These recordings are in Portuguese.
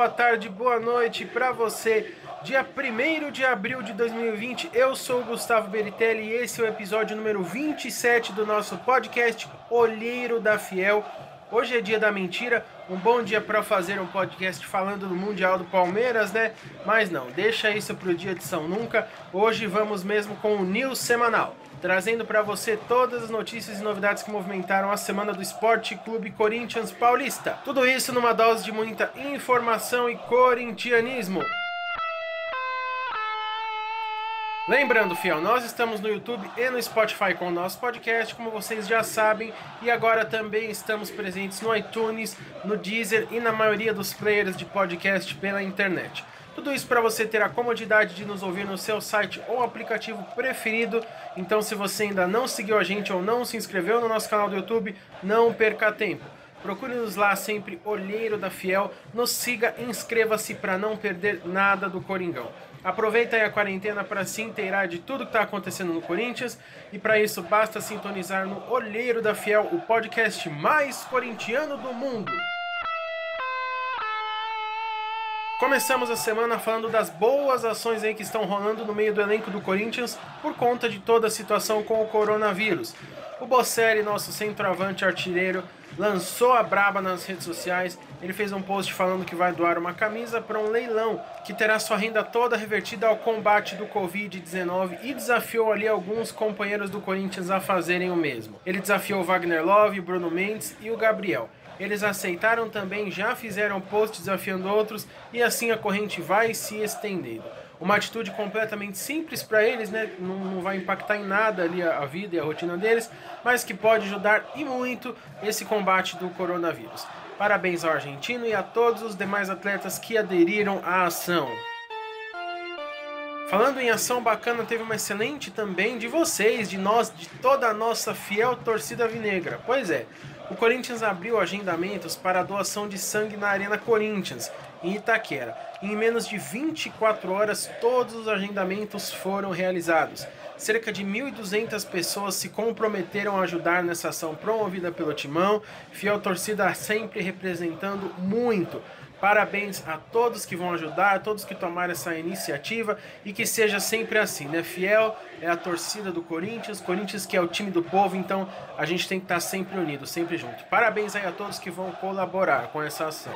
boa tarde, boa noite para você. Dia 1º de abril de 2020, eu sou o Gustavo Beritelli e esse é o episódio número 27 do nosso podcast Olheiro da Fiel. Hoje é dia da mentira, um bom dia para fazer um podcast falando do Mundial do Palmeiras, né? Mas não, deixa isso pro dia de São Nunca. Hoje vamos mesmo com o News Semanal, trazendo para você todas as notícias e novidades que movimentaram a semana do Esporte Clube Corinthians Paulista. Tudo isso numa dose de muita informação e corintianismo. Lembrando, fiel, nós estamos no YouTube e no Spotify com o nosso podcast, como vocês já sabem, e agora também estamos presentes no iTunes, no Deezer e na maioria dos players de podcast pela internet. Tudo isso para você ter a comodidade de nos ouvir no seu site ou aplicativo preferido. Então, se você ainda não seguiu a gente ou não se inscreveu no nosso canal do YouTube, não perca tempo. Procure-nos lá sempre, Olheiro da Fiel. Nos siga e inscreva-se para não perder nada do Coringão. Aproveita aí a quarentena para se inteirar de tudo que está acontecendo no Corinthians. E para isso basta sintonizar no Olheiro da Fiel, o podcast mais corintiano do mundo. Começamos a semana falando das boas ações aí que estão rolando no meio do elenco do Corinthians por conta de toda a situação com o coronavírus. O Bocelli, nosso centroavante artilheiro, lançou a braba nas redes sociais. Ele fez um post falando que vai doar uma camisa para um leilão que terá sua renda toda revertida ao combate do Covid-19 e desafiou ali alguns companheiros do Corinthians a fazerem o mesmo. Ele desafiou o Wagner Love, o Bruno Mendes e o Gabriel. Eles aceitaram também, já fizeram post desafiando outros e assim a corrente vai se estendendo. Uma atitude completamente simples para eles, né? Não vai impactar em nada ali a vida e a rotina deles, mas que pode ajudar e muito esse combate do coronavírus. Parabéns ao argentino e a todos os demais atletas que aderiram à ação. Falando em ação bacana, teve uma excelente também de vocês, de nós, de toda a nossa fiel torcida vinegra. Pois é, o Corinthians abriu agendamentos para a doação de sangue na Arena Corinthians, em Itaquera. Em menos de 24 horas, todos os agendamentos foram realizados. Cerca de 1.200 pessoas se comprometeram a ajudar nessa ação promovida pelo Timão, fiel torcida sempre representando muito. Parabéns a todos que vão ajudar, a todos que tomaram essa iniciativa e que seja sempre assim, né? Fiel é a torcida do Corinthians, Corinthians que é o time do povo, então a gente tem que estar sempre unido, sempre junto. Parabéns aí a todos que vão colaborar com essa ação.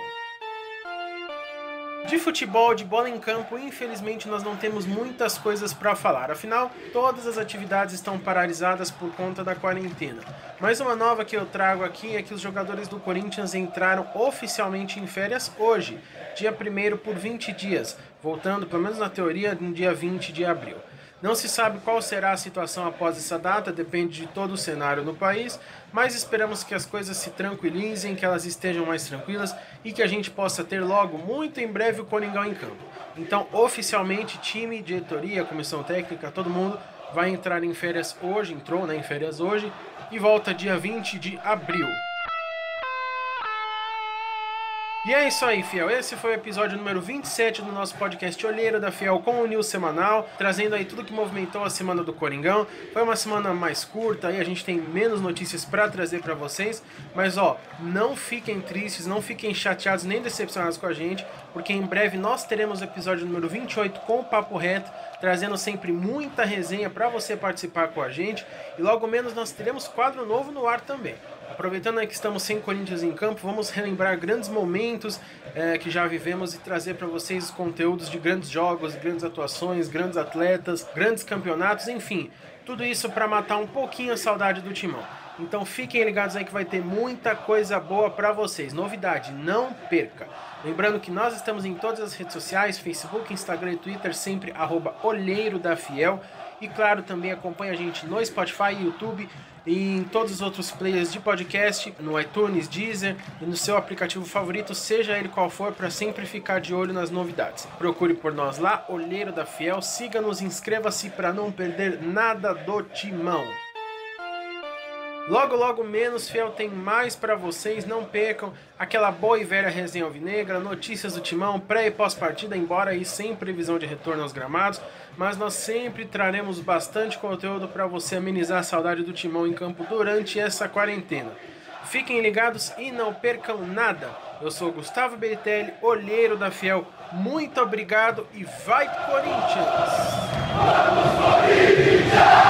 De futebol, de bola em campo, infelizmente nós não temos muitas coisas para falar. Afinal, todas as atividades estão paralisadas por conta da quarentena. Mas uma nova que eu trago aqui é que os jogadores do Corinthians entraram oficialmente em férias hoje, dia 1º por 20 dias, voltando, pelo menos na teoria, no dia 20 de abril. Não se sabe qual será a situação após essa data, depende de todo o cenário no país, mas esperamos que as coisas se tranquilizem, que elas estejam mais tranquilas e que a gente possa ter logo, muito em breve, o Coringão em campo. Então, oficialmente, time, diretoria, comissão técnica, todo mundo vai entrar em férias hoje, entrou, né, em férias hoje e volta dia 20 de abril. E é isso aí, fiel. Esse foi o episódio número 27 do nosso podcast Olheiro da Fiel com o News Semanal, trazendo aí tudo que movimentou a semana do Coringão. Foi uma semana mais curta, aí a gente tem menos notícias para trazer para vocês, mas ó, não fiquem tristes, não fiquem chateados nem decepcionados com a gente, porque em breve nós teremos o episódio número 28 com o Papo Reto, trazendo sempre muita resenha para você participar com a gente, e logo menos nós teremos quadro novo no ar também. Aproveitando aí que estamos sem Corinthians em campo, vamos relembrar grandes momentos que já vivemos e trazer para vocês os conteúdos de grandes jogos, grandes atuações, grandes atletas, grandes campeonatos, enfim, tudo isso para matar um pouquinho a saudade do Timão. Então fiquem ligados aí que vai ter muita coisa boa para vocês. Novidade, não perca. Lembrando que nós estamos em todas as redes sociais, Facebook, Instagram e Twitter, sempre @Olheiro da Fiel. E claro, também acompanha a gente no Spotify, YouTube e em todos os outros players de podcast, no iTunes, Deezer e no seu aplicativo favorito, seja ele qual for, para sempre ficar de olho nas novidades. Procure por nós lá, Olheiro da Fiel, siga-nos, inscreva-se para não perder nada do Timão. Logo, logo menos, fiel, tem mais para vocês, não percam aquela boa e velha resenha alvinegra, notícias do Timão, pré e pós-partida, embora aí sem previsão de retorno aos gramados, mas nós sempre traremos bastante conteúdo para você amenizar a saudade do Timão em campo durante essa quarentena. Fiquem ligados e não percam nada. Eu sou o Gustavo Beritelli, olheiro da Fiel. Muito obrigado e vai Corinthians!